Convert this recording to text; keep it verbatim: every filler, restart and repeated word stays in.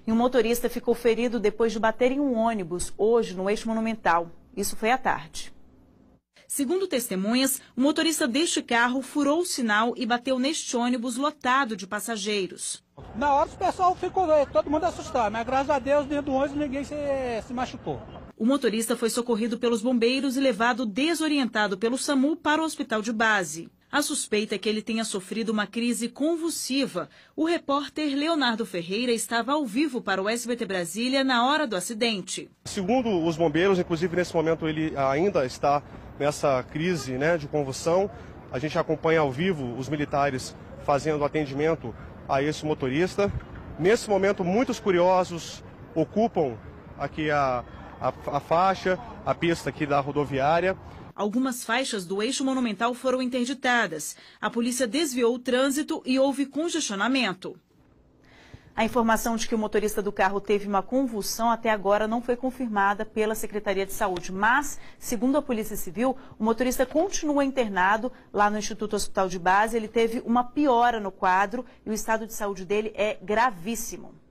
E um motorista ficou ferido depois de bater em um ônibus hoje no Eixo Monumental. Isso foi à tarde. Segundo testemunhas, o motorista deste carro furou o sinal e bateu neste ônibus lotado de passageiros. Na hora o pessoal ficou, todo mundo assustado, mas graças a Deus dentro do ônibus ninguém se, se machucou. O motorista foi socorrido pelos bombeiros e levado desorientado pelo SAMU para o hospital de base. A suspeita é que ele tenha sofrido uma crise convulsiva. O repórter Leonardo Ferreira estava ao vivo para o S B T Brasília na hora do acidente. Segundo os bombeiros, inclusive nesse momento ele ainda está nessa crise, né, de convulsão. A gente acompanha ao vivo os militares fazendo atendimento a esse motorista. Nesse momento, muitos curiosos ocupam aqui a, a, a faixa, a pista aqui da rodoviária. Algumas faixas do Eixo Monumental foram interditadas. A polícia desviou o trânsito e houve congestionamento. A informação de que o motorista do carro teve uma convulsão até agora não foi confirmada pela Secretaria de Saúde. Mas, segundo a Polícia Civil, o motorista continua internado lá no Instituto Hospital de Base. Ele teve uma piora no quadro e o estado de saúde dele é gravíssimo.